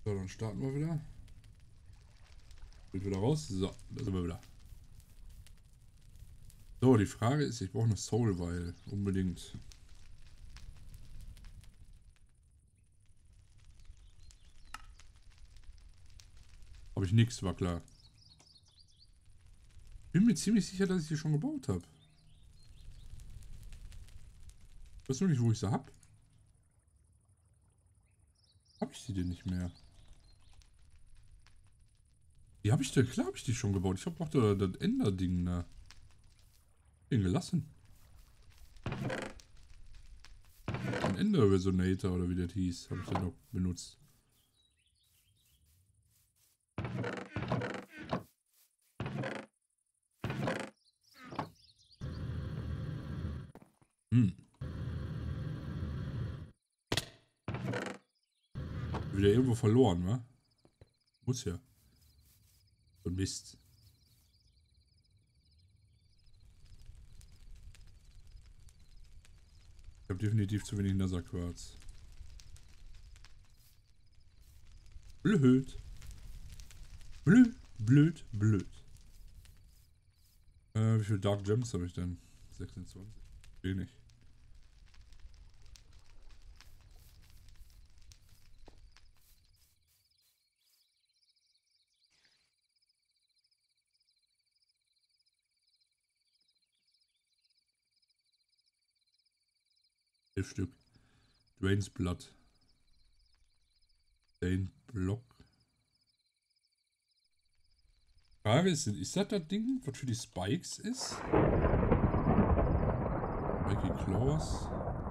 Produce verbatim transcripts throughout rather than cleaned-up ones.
So, dann starten wir wieder. Geht wieder raus. So, da sind wir wieder. So, die Frage ist, ich brauche eine Soul Vial. Unbedingt. Habe ich nichts, war klar. Bin mir ziemlich sicher, dass ich die schon gebaut habe. Ich weiß nur nicht, wo ich sie habe. Habe ich die denn nicht mehr? Die habe ich denn, klar habe ich die schon gebaut. Ich habe auch das, das Ender-Ding da. Den gelassen. Ein Ender-Resonator oder wie das hieß, habe ich dann noch benutzt. Hm. Wieder irgendwo verloren, wa? Muss ja. So Mist. Ich habe definitiv zu wenig Netherquarz. Blöd. Blöd, blöd, blöd. Äh, wie viele Dark Gems habe ich denn? sechsundzwanzig. Wenig. Elf Stück. Drains Blood. Drain Block. Frage ist, ist das das Ding, was für die Spikes ist? Spiky Claws.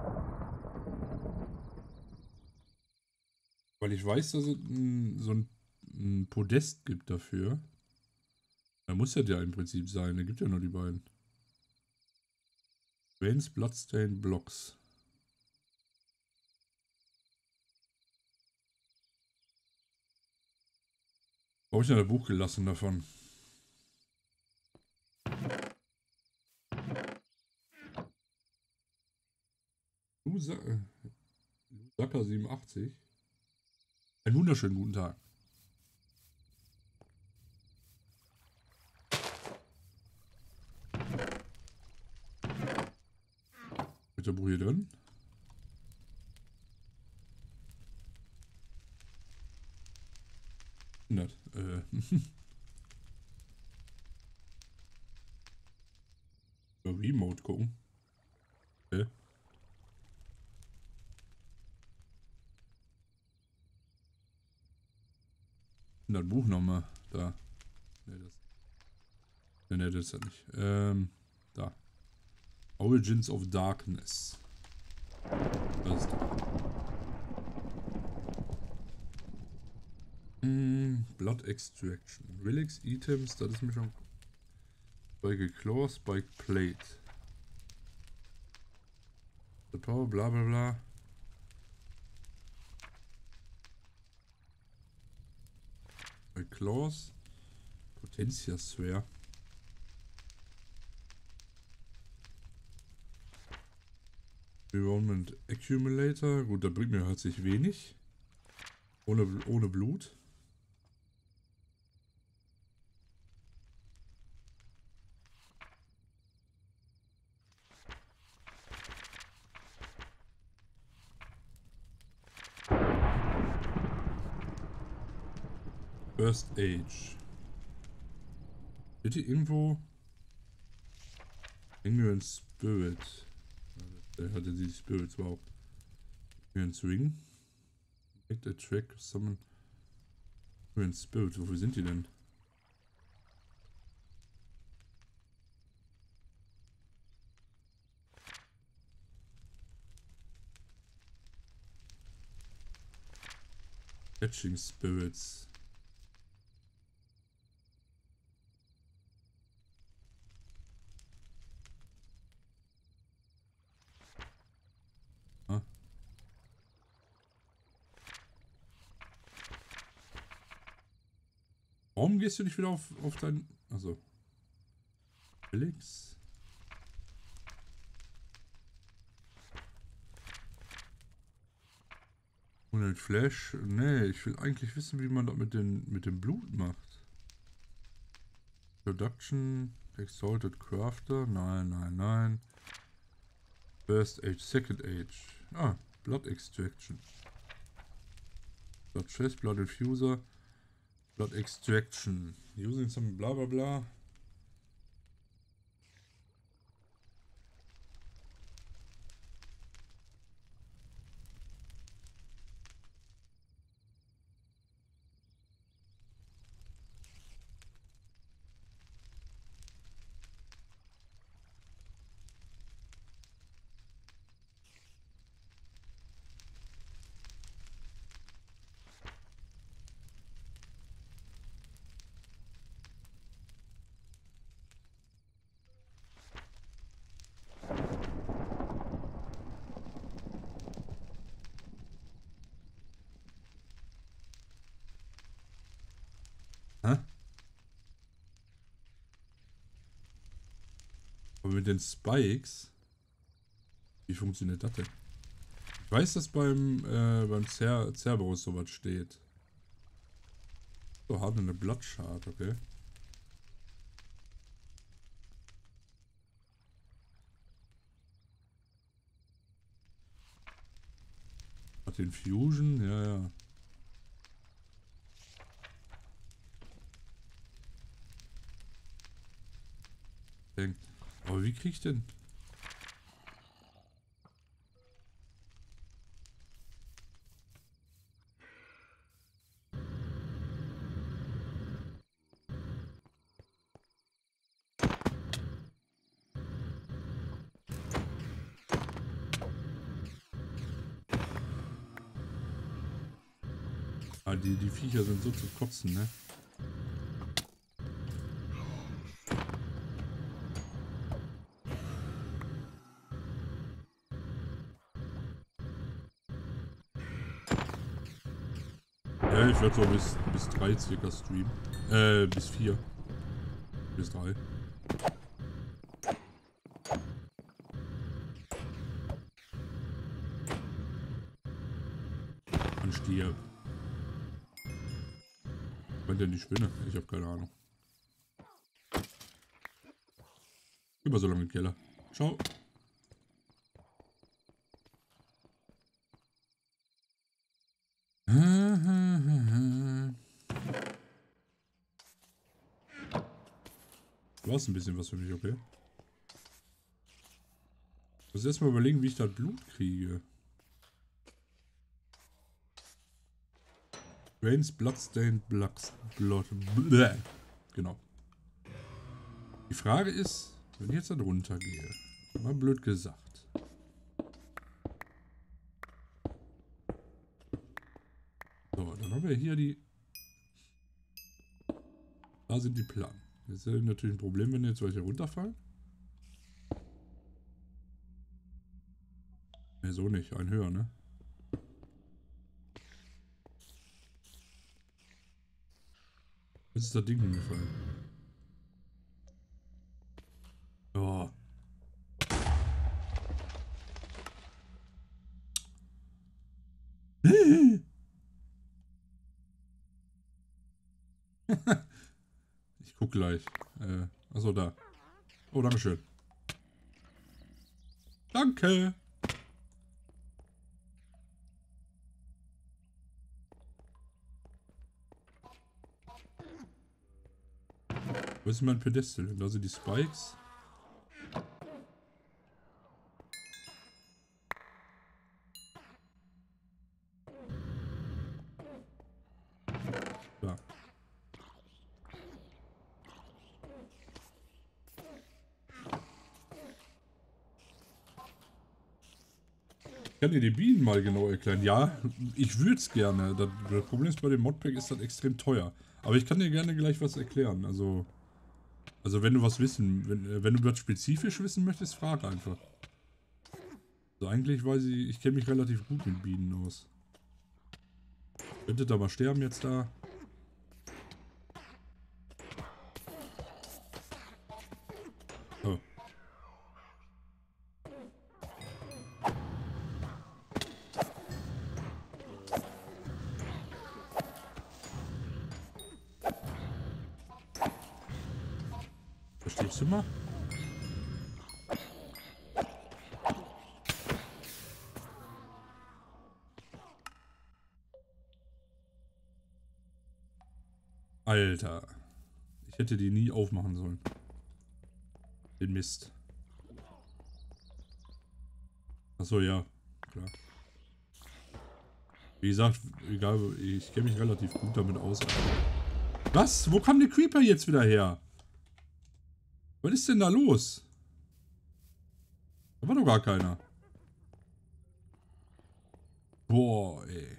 Weil ich weiß, dass es ein, so ein, ein Podest gibt dafür. Da muss das ja im Prinzip sein. Da gibt ja nur die beiden. Drains Bloodstained Blocks. Habe ich ja ein Buch gelassen davon. Lusaka siebenundachtzig. Einen wunderschönen guten Tag. Mit der Buch hier drin. hundert. Äh. Über Remote gucken. Okay. Das Buch nochmal. Da. Ne, das. Ne, ne, das ist das nicht. Ähm, da. Origins of Darkness. Das ist da. Mm, Blood Extraction. Relics, Items, das ist mir schon. Spike Claw, Spike Plate. The Power, bla bla bla. Spike Claws. Potentia Sphere. Environment Accumulator. Gut, da bringt mir halt sich wenig. Ohne, ohne Blut. First Age. Bitte irgendwo. Ignorant Spirit. Der hatte die Spirits überhaupt. Ignorant Ring. Make the track summon. Ignorant Spirit. Wofür sind die denn? Catching Spirits. Ah. Warum gehst du nicht wieder auf, auf dein... Also. Felix? hundert Flash. Nee, ich will eigentlich wissen, wie man das mit, den, mit dem Blut macht. Production, Exalted Crafter. Nein, nein, nein. First Age, Second Age. Ah, Blood Extraction. Blood Chest, Blood Infuser. Blood Extraction. Using some bla bla bla. Hä? Aber mit den Spikes. Wie funktioniert das denn? Ich weiß, dass beim, äh, beim Cer Cerberus sowas steht. So, hat eine Bloodshard, okay. Hat den Fusion, ja, ja. Denkt. Aber wie krieg ich denn? Ah, die, die Viecher sind so zu kotzen, ne? Ja, ich werde so bis, bis drei circa streamen. Äh, bis vier. Bis drei. Und stirb. Meint denn die Spinne? Ich habe keine Ahnung. Immer so lange im Keller. Ciao. Du hast ein bisschen was für mich, okay? Ich muss erstmal überlegen, wie ich da Blut kriege. Drains Bloodstained Blood. Blood. Genau. Die Frage ist, wenn ich jetzt da drunter gehe, mal blöd gesagt. So, dann haben wir hier die... Da sind die Platten. Jetzt ist natürlich ein Problem, wenn jetzt welche runterfallen. Ne, so nicht. Ein höher, ne? Jetzt ist das Ding hingefallen. Oh. Ich guck gleich. Äh, achso, da. Oh, dankeschön. Danke. Wo ist mein Pedestal? Da sind die Spikes. Da. Ich kann dir die Bienen mal genau erklären. Ja, ich würde es gerne. Das, das Problem ist, bei dem Modpack ist das extrem teuer. Aber ich kann dir gerne gleich was erklären. Also, also wenn du was wissen, wenn, wenn du was spezifisch wissen möchtest, frag einfach. Also eigentlich weiß ich, ich kenne mich relativ gut mit Bienen aus. Könntet da mal sterben jetzt da? Oh. Stirbst du mal? Alter. Ich hätte die nie aufmachen sollen. Den Mist. Achso, ja. Klar. Wie gesagt, egal, ich kenne mich relativ gut damit aus. Was? Wo kam der Creeper jetzt wieder her? Was ist denn da los? Da war doch gar keiner. Boah, ey.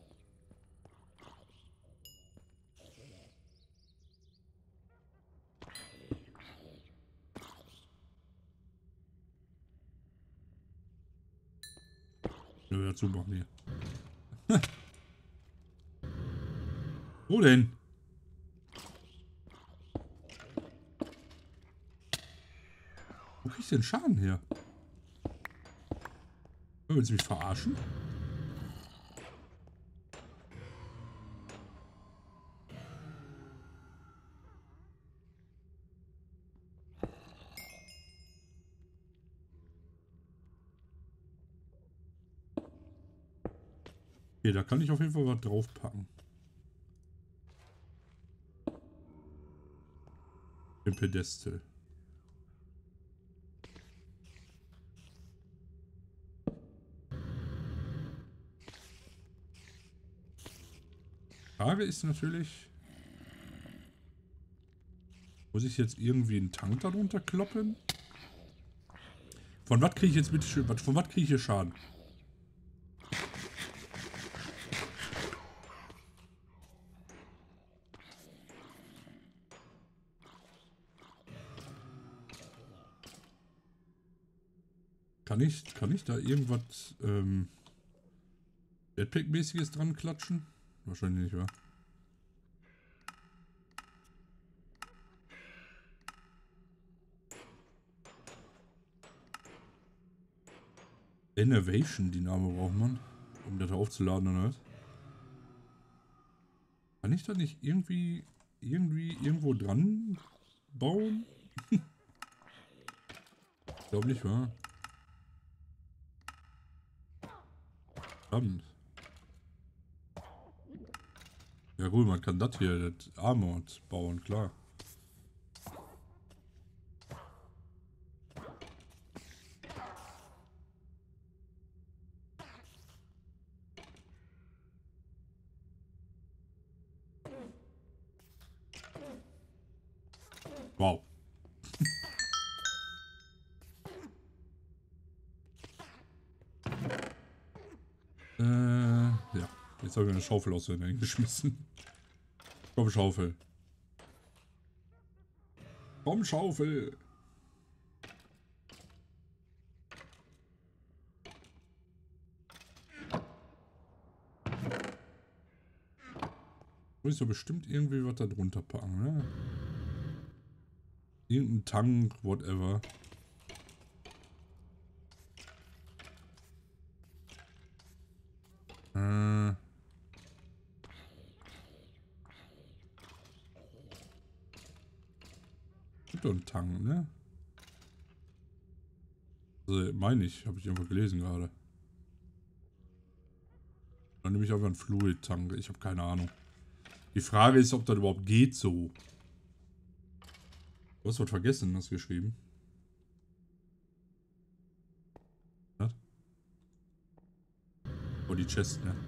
Ja, dazu machen wir. Wo denn? Wo krieg ich denn Schaden her? Willst du mich verarschen? Okay, da kann ich auf jeden Fall was draufpacken. Im Pedestal. Frage ist natürlich, muss ich jetzt irgendwie einen Tank darunter kloppen? Von was kriege ich jetzt bitte schön, von was kriege ich hier Schaden? Kann ich, kann ich da irgendwas ähm, Jetpack-mäßiges dran klatschen? Wahrscheinlich nicht, wa? Innovation, die Name braucht man, um das aufzuladen oder was? Kann ich da nicht irgendwie, irgendwie irgendwo dran bauen? Ich glaube nicht, wa? Verdammt. Ja gut, man kann das hier, das Armored bauen, klar. Wow. äh, ja. Jetzt habe ich eine Schaufel aus der Nähe geschmissen. Komm, Schaufel. Komm, Schaufel. Muss ich doch bestimmt irgendwie was da drunter packen, ne? Irgendein Tank, whatever. Äh. Gibt doch einen Tank, ne? Also, meine ich, habe ich irgendwo gelesen gerade. Dann nehme ich einfach einen Fluid-Tank. Ich habe keine Ahnung. Die Frage ist, ob das überhaupt geht so. Du hast was vergessen, hast geschrieben. Was? Oh, die Chest, ne?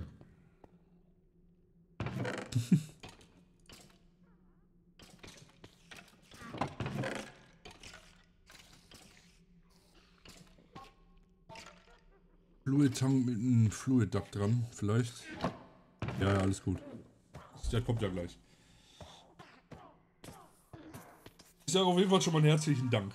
Fluid-Tank mit einem Fluid-Duct dran, vielleicht. Ja, ja, alles gut. Der kommt ja gleich. Ich sage auf jeden Fall schon mal einen herzlichen Dank.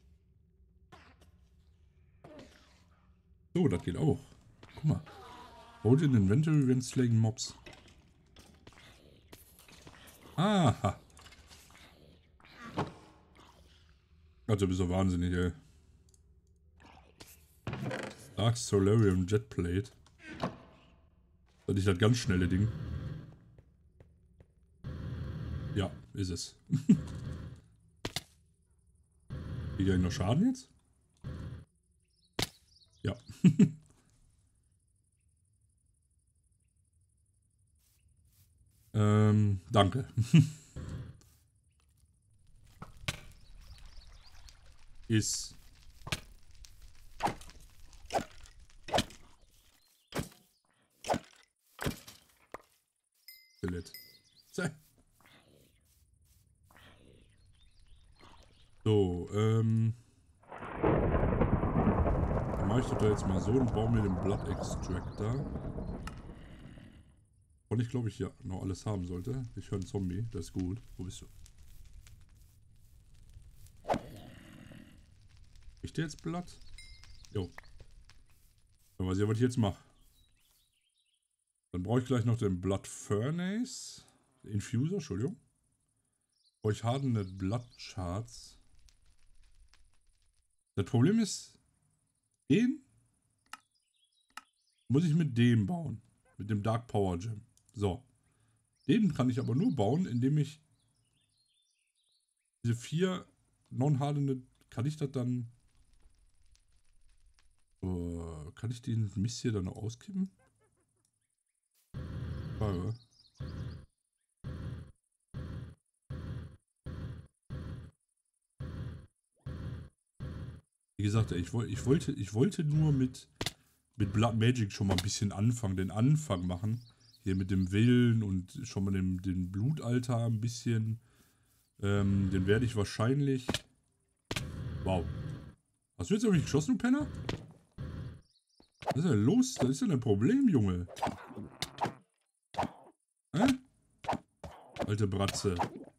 So, das geht auch. Guck mal. Hold in inventory when slaying mobs. Aha. Gott, du bist so wahnsinnig, ey. Dark Solarium Jetplate. Das ist das ganz schnelle Ding. Ja, ist es. Krieg ich noch Schaden jetzt? Ja. ähm, danke. Ist. Skelett. So, ähm. Dann mache ich das da jetzt mal so und baue mir den Blood Extractor. Und ich glaube, ich ja noch alles haben sollte. Ich höre einen Zombie, das ist gut. Wo bist du? Ich dir jetzt Blatt? Jo. Dann weiß ich ja, was ich jetzt mache. Dann brauche ich gleich noch den Blood Furnace. Infuser, Entschuldigung. Brauche ich Hardened Blood Shards. Das Problem ist, den muss ich mit dem bauen. Mit dem Dark Power Gem. So. Den kann ich aber nur bauen, indem ich diese vier non-hardened, kann ich das dann, uh, kann ich den Mist hier dann noch auskippen? Frage. Wie gesagt, ich, ich, wollte, ich wollte nur mit, mit Blood Magic schon mal ein bisschen anfangen, den Anfang machen. Hier mit dem Willen und schon mal den, den Blutaltar ein bisschen. Ähm, den werde ich wahrscheinlich... Wow. Hast du jetzt irgendwie geschossen, du Penner? Was ist denn los? Das ist ja ein Problem, Junge. Hä? Alte Bratze.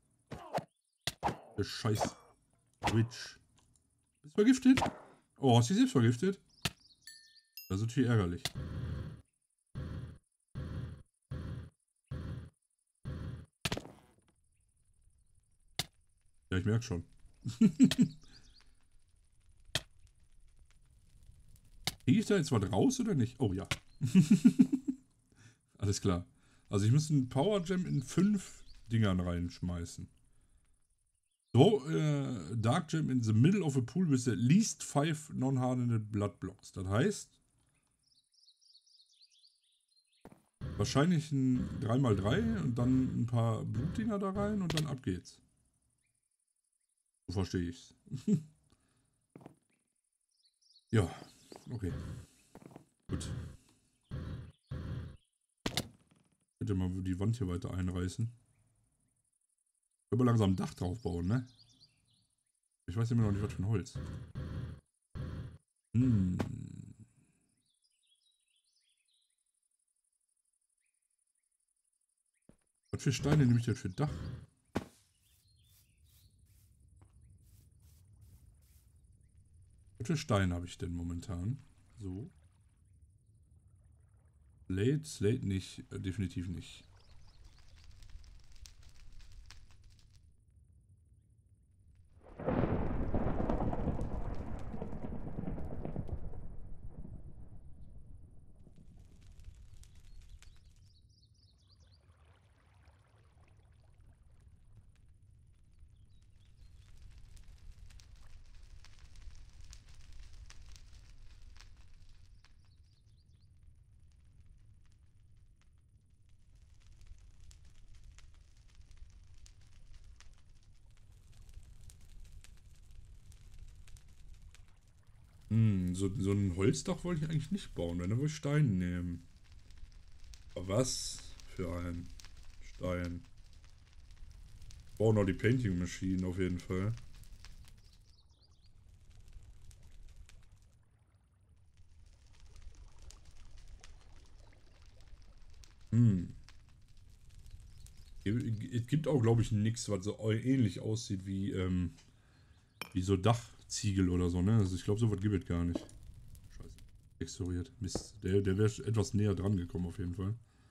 Der scheiß Witch. Bist du vergiftet? Oh, hast du dich selbst vergiftet? Das ist natürlich ärgerlich. Ja, ich merke schon. Kriege ich da jetzt was raus oder nicht? Oh ja. Alles klar. Also ich muss einen Power Gem in fünf Dingern reinschmeißen. So, äh, Dark Gem in the middle of a pool with at least five non-hardened blood blocks. Das heißt, wahrscheinlich ein drei mal drei und dann ein paar Blutdinger da rein und dann ab geht's. So verstehe ich's. Ja, okay. Gut. Ich könnte mal die Wand hier weiter einreißen. Ich will langsam ein Dach drauf bauen, ne? Ich weiß immer noch nicht, was für ein Holz. Hm. Was für Steine nehme ich denn für Dach? Was für Steine habe ich denn momentan? So. Slate, Slate nicht, äh, definitiv nicht. Hm, so, so ein Holzdach wollte ich eigentlich nicht bauen, wenn, dann wollte ich Stein nehmen. Aber was für ein Stein. Ich brauche noch die Painting Machine auf jeden Fall. Hm. Es gibt auch, glaube ich, nichts, was so ähnlich aussieht wie, ähm, wie so Dachziegel oder so, ne? Also ich glaube, so was gibt es gar nicht. Scheiße. Texturiert. Mist. Der, der wäre etwas näher dran gekommen auf jeden Fall.